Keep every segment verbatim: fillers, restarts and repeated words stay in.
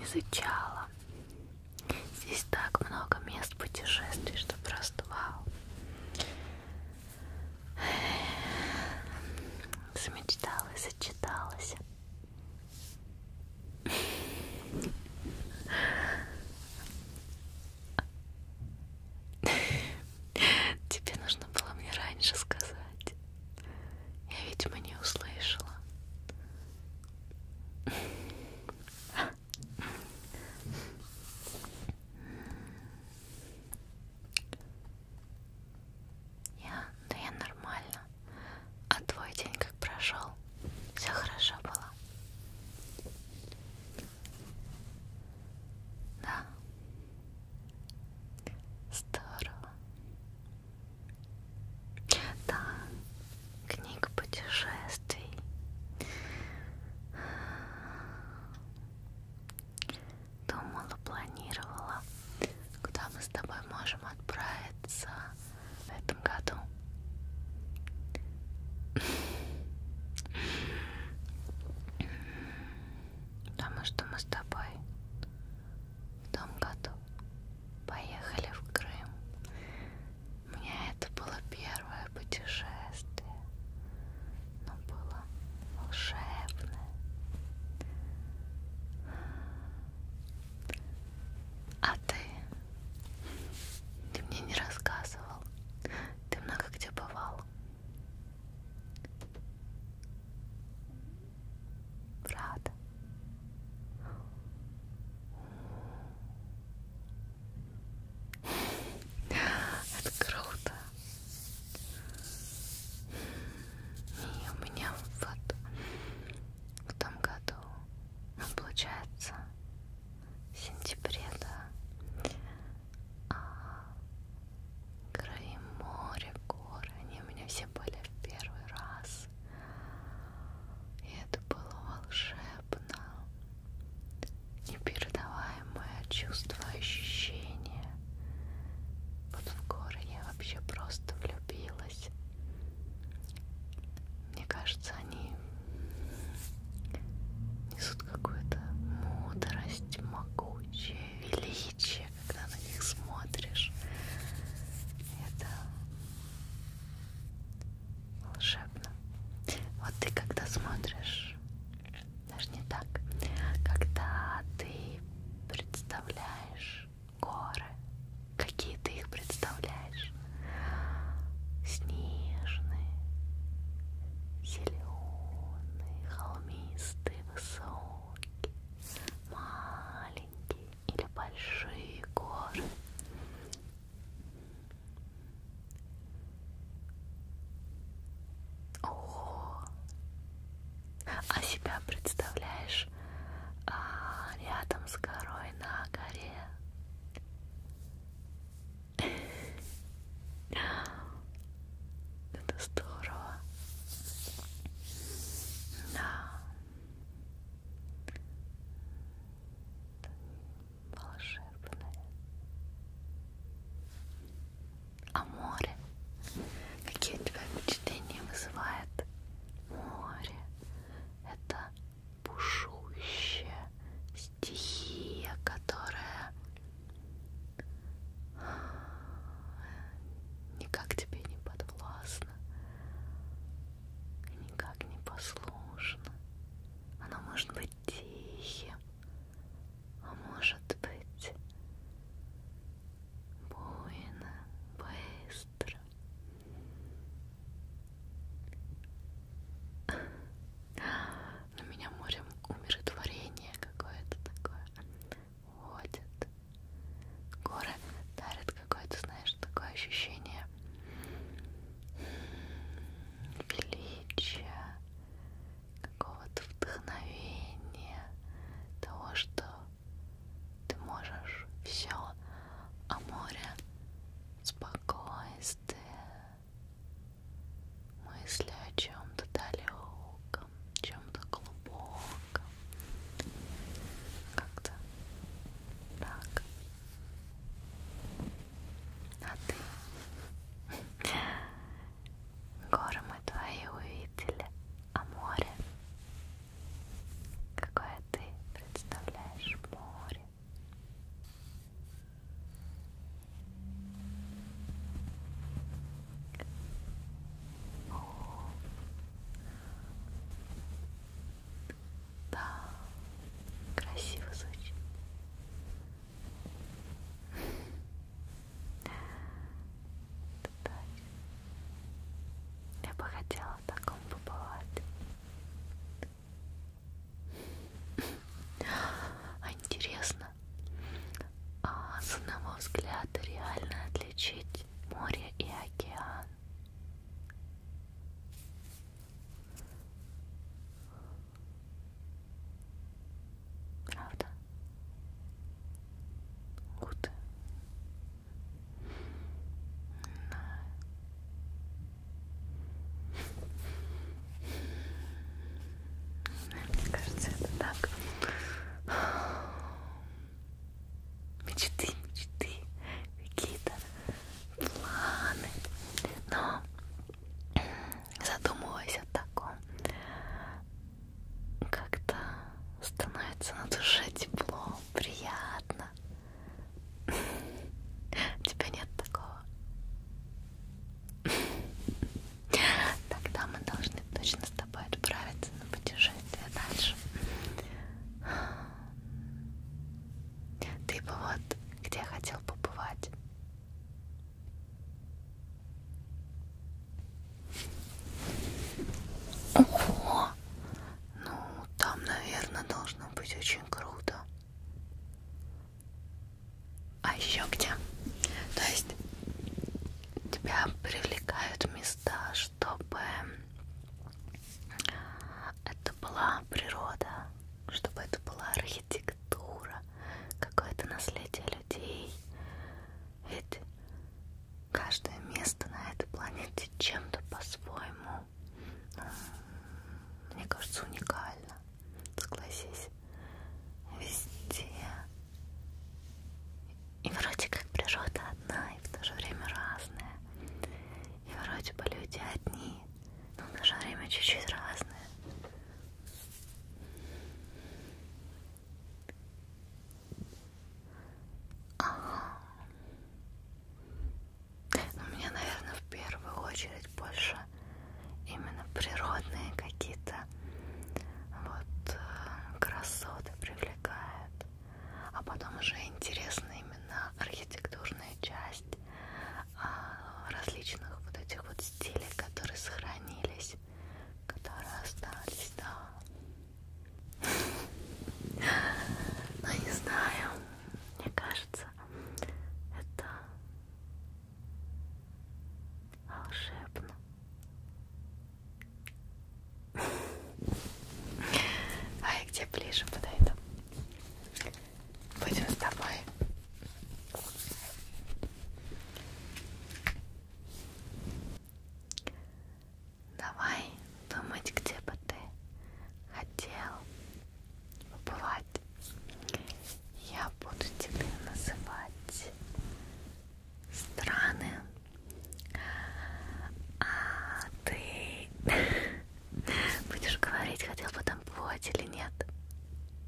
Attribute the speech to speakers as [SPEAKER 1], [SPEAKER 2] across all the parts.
[SPEAKER 1] изучала. Здесь так много мест путешествий, что просто вау. Замечталась, зачиталась. Тебе нужно было мне раньше сказать. Я, видимо, не услышала. Я, да я нормально. А твой день как прошел? Все хорошо было? Да. Здорово. Да, книга путешествий. Думала, планировала, куда мы с тобой можем отправиться в этом году. Потому что мы с тобой в том году поехали в Крым. У меня это было первое путешествие, но было волшебное. А ты? Ты мне не рассказывал. Ты много где бывал. Правда? Это круто. И у меня вот в том году, ну, получается, в сентябре, да, а, Крым, море, горы, они у меня все были в первый раз. И это было волшебно. Непередаваемое чувство, ощущение. Вот в горы я вообще просто влюбилась. Мне кажется, они несут какую-то мудрость, могучее, величие, когда на них смотришь. Это волшебно. Вот ты когда смотришь, даже не так, когда ты представляешь горы, какие ты их представляешь? Снежные, зеленые, холмистые, высокие, маленькие или большие горы. О, а себя представляешь а, рядом с горой на горе? Это здорово. Да. Это волшебное. А море? Какие у тебя впечатления вызывает море? Это бушующая стихия, думать о таком, как-то становится на душе тепло, приятно. У тебя нет такого? Тогда мы должны точно с тобой отправиться на путешествие дальше. Ты бы вот где хотел побывать? Ого! Ну, там, наверное, должно быть очень круто. А еще где? То есть тебя привлекают места, чтобы это была природа, чтобы это была архитектура, какое-то наследие людей. Ведь каждое место на этой планете чем-то по-своему, мне кажется, уникально. Согласись, везде. И вроде как природа одна, и в то же время разная. И вроде бы люди одни, но в то же время чуть-чуть разные. Ага. Но у меня, наверное, в первую очередь больше именно природные какие-то вот красоты привлекают. А потом уже интересна именно архитектурная часть различных вот этих вот стилей, которые сохранились, которые остались, да. Но не знаю, мне кажется, это волшебно. А я где ближе подойду? Будем с тобой. Давай думать, где бы ты хотел побывать. Я буду тебе называть страны, а ты будешь говорить, хотел бы там побывать или нет.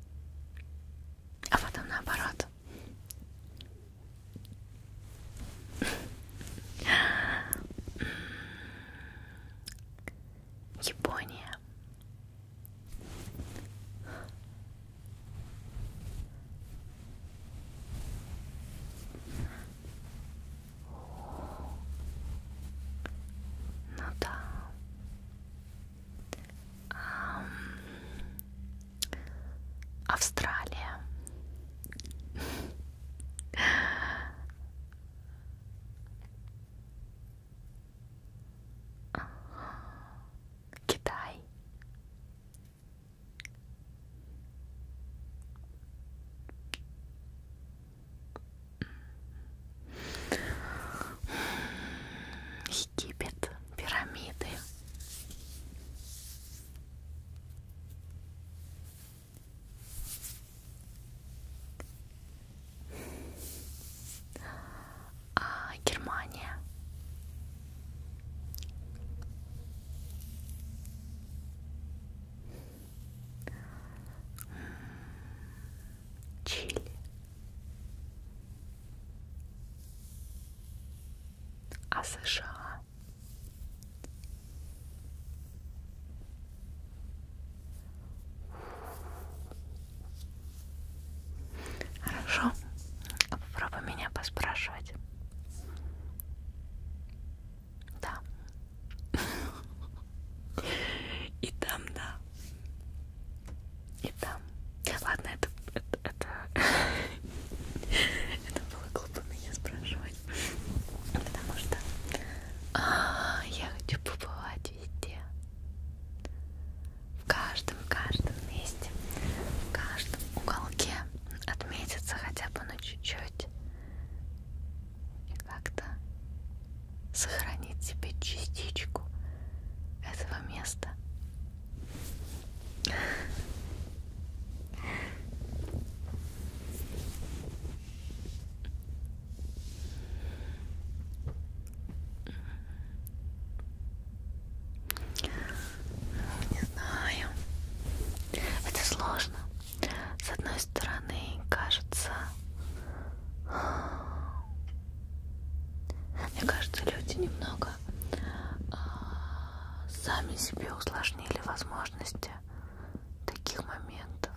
[SPEAKER 1] сами себе усложнили возможности таких моментов.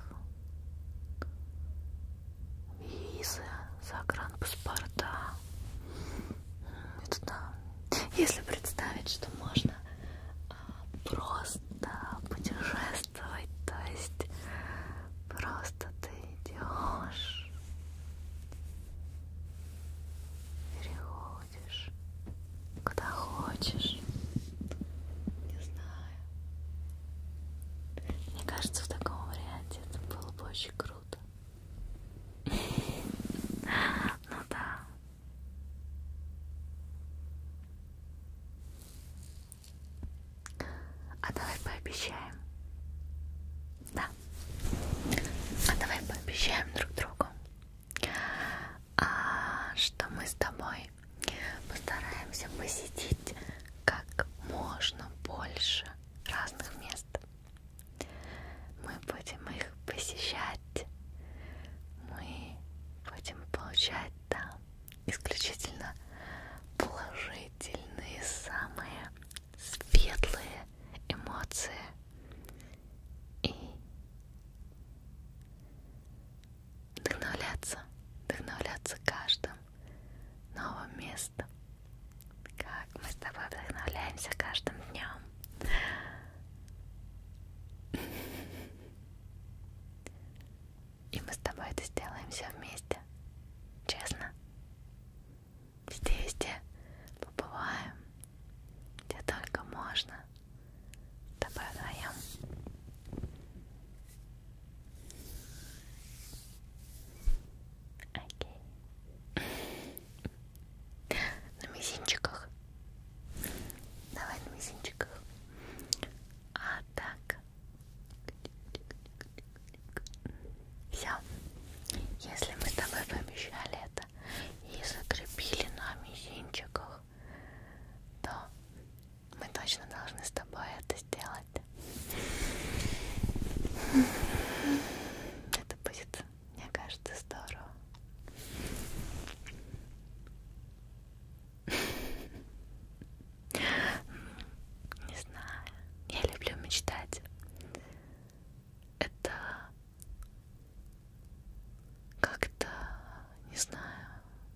[SPEAKER 1] Визы, загранпаспорта. Это да. Если представить, что можно а, просто путешествовать, то есть просто ты идешь, переходишь куда хочешь. Не знаю. Мне кажется, в таком варианте это было бы очень круто. Ну да. А давай пообещаем. Да. А давай пообещаем друг другу, а, что мы с тобой постараемся посетить как можно больше разных мест. Мы будем их посещать. Мы будем получать там исключительно положительные, самые светлые эмоции. И вдохновляться, вдохновляться каждым новым местом. Как мы с тобой вдохновляемся каждым днем. И мы с тобой это сделаем все вместе. Честно. Везде-везде побываем, где только можно. С тобой вдвоем. Окей. На мизинчиках. Давай на мизинчиках. А так. Все. Если мы с тобой пообещали это и закрепили на мизинчиках, то мы точно должны с тобой это сделать. Это будет, мне кажется, здорово. Не знаю. Я люблю мечтать. Это как-то, не знаю,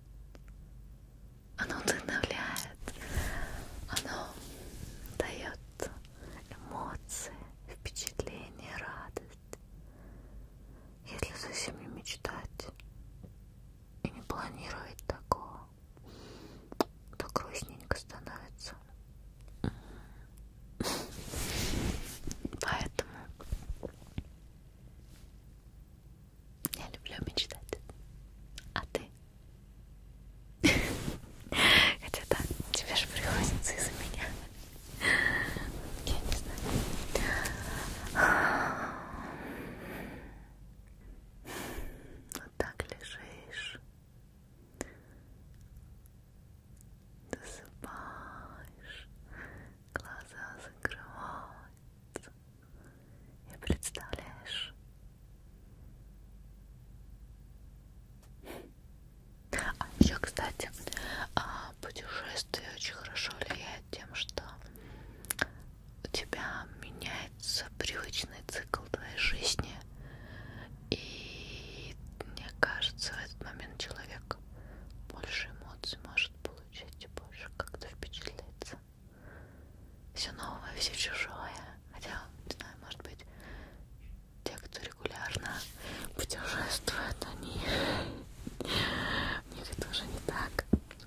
[SPEAKER 1] оно вдохновляет, оно дает эмоции, впечатление, радость. Если совсем не мечтать и не планировать такого, то грустненько становится. Поэтому я люблю мечтать. А ты? Хотя да, тебе же приходится из-за меня. Я не знаю. Вот так лежишь. Досыпаешь. Глаза закрываются. И представляешь. А еще, кстати, путешествие очень хорошо влияет тем, что у тебя меняется привычный цикл твоей жизни. И мне кажется, в этот момент человек больше эмоций может получить и больше как-то впечатлиться. Все новое, все чужое. Хотя, не знаю, может быть, те, кто регулярно путешествует, они у них это уже не так.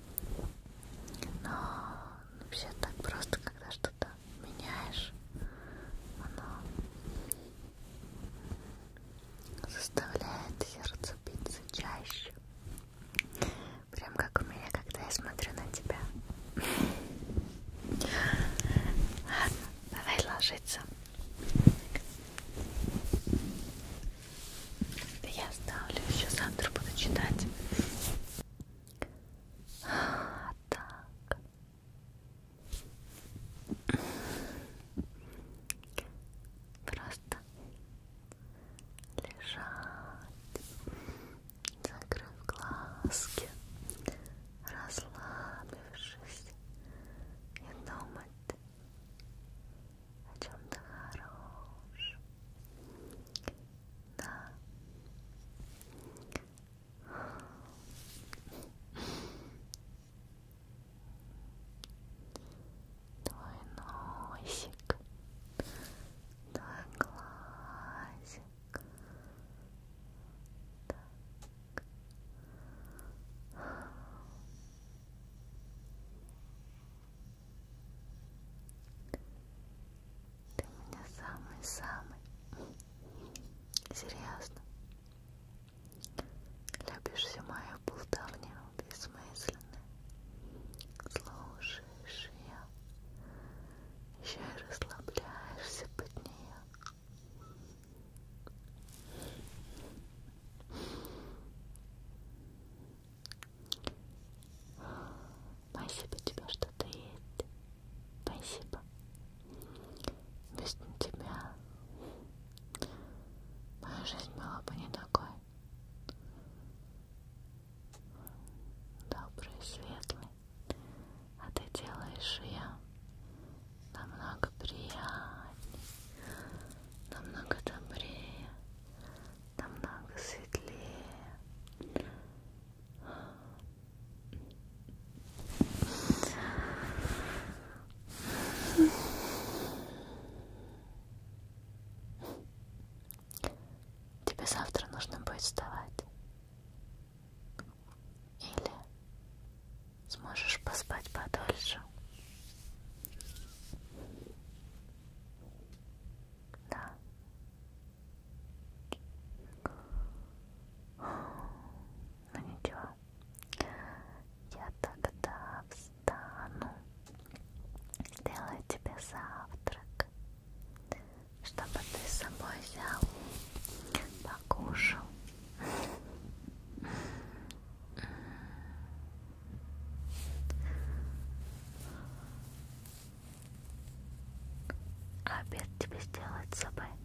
[SPEAKER 1] Но вообще так просто, когда что-то меняешь, оно заставляет сердце биться чаще. Прям как у меня, когда я смотрю на тебя. Ладно, давай ложиться. Я оставлю, еще завтра буду читать. А, так. Просто лежать, закрыв глазки, расслабившись и думать А обед тебе сделать с собой?